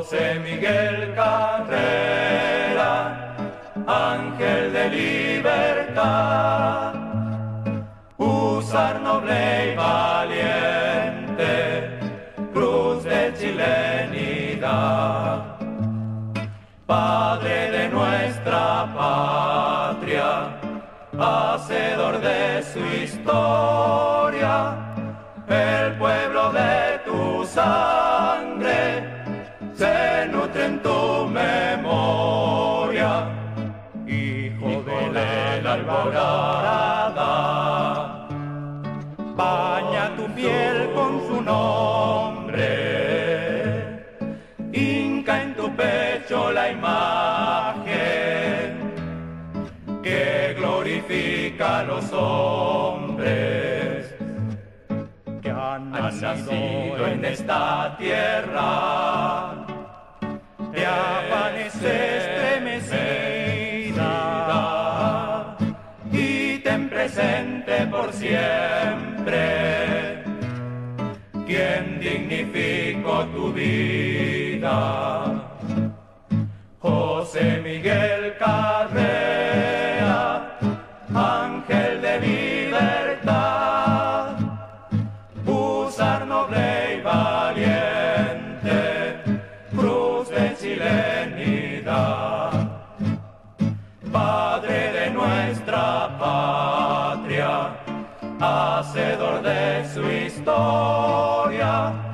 José Miguel Carrera, ángel de libertad, húsar noble y valiente, cruz de chilenidad, padre de nuestra patria, hacedor de su historia, el pueblo de tu sangre se nutre en tu memoria, hijo de la alborada. Baña tu piel con su nombre, hinca en tu pecho la imagen que glorifica a los hombres que han nacido en esta tierra de afanes estremecida, y ten presente por siempre quien dignificó tu vida. José Miguel Carrera, ángel de libertad, húsar noble y valiente, cruz de chilenidad, padre de nuestra patria, hacedor de su historia,